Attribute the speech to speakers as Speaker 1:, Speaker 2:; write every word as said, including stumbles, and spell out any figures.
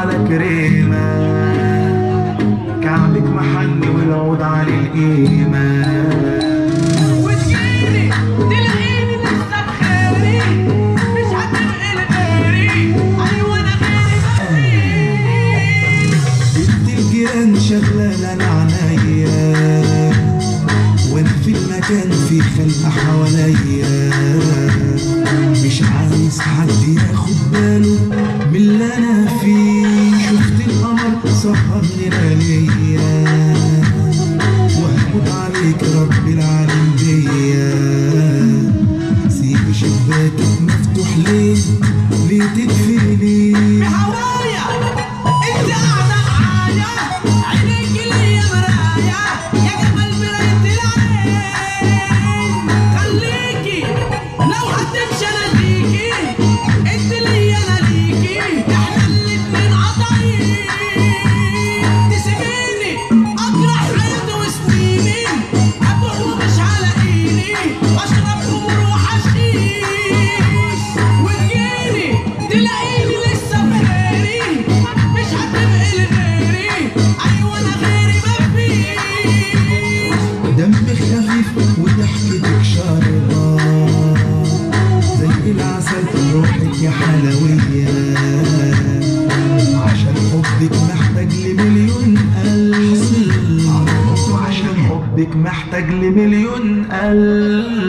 Speaker 1: على كريمة، كعبك محني والعود على القيمة.
Speaker 2: وتجيني تلاقيني لسه بخيري، مش هتبقي لغيري، ايوه انا غيري مفيش.
Speaker 1: بنت الجيران شغالة انا عنيا، وانا في المكان في خلق حواليا، مش عايز حد ياخد باله من اللي انا فيه. شفت القمر سهرني لياليا، وهاخد عليك رب العالمين بيا. سيب شباكك مفتوح ليه؟ ليه تقفلي ليه؟
Speaker 2: بهوايا انت قاعده معايا، عينيكي ليا مرايه، يا جمال مرايه العين. خليكي لو هتمشي انا ليكي، انت ليا انا ليكي، احنا الاتنين قطعين. تسيبيني اجرح حياتي وسنيني، ابوح ومش على ايدي، واشرب خمر وحشيش. وتجيني تلاقيني لسه بخيري، مش هتبقي لغيري، ايوه انا غيري مفيش.
Speaker 1: دمك خفيف وضحكتك شاربة زي العسل، روحك يا حلوية. عشان حبك محتاج لمليون قلب، عشان حبك محتاج لمليون قلب.